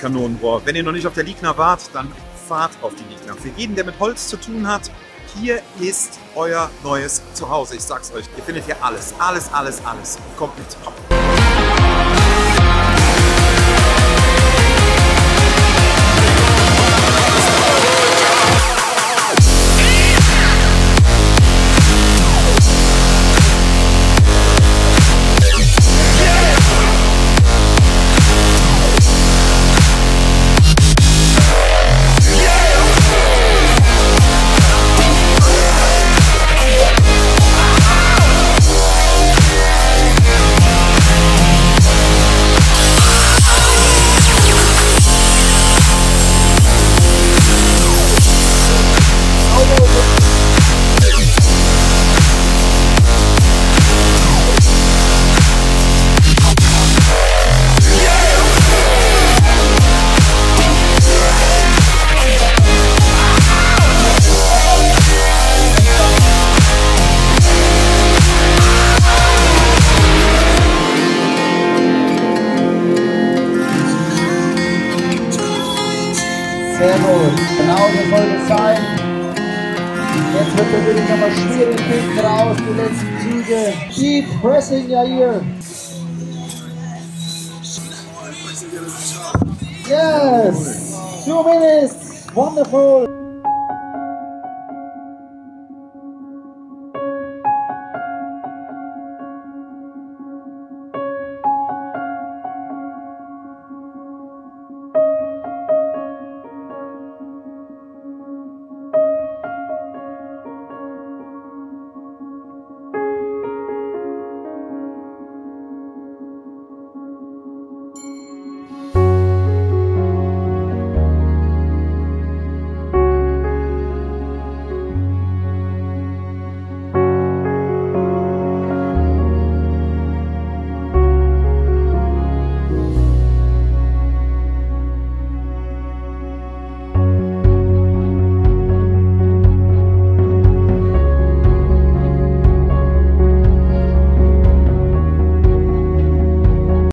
Kanonenrohr. Wenn ihr noch nicht auf der Ligna wart, dann fahrt auf die Ligna. Für jeden, der mit Holz zu tun hat, hier ist euer neues Zuhause. Ich sag's euch, ihr findet hier alles. Alles, alles, alles. Kommt mit. Sehr gut, genau so soll es sein. Jetzt wird natürlich nochmal schwierig hinten raus, die letzten Züge. Keep pressing, Jahr. Yes! 2 minutes! Wonderful!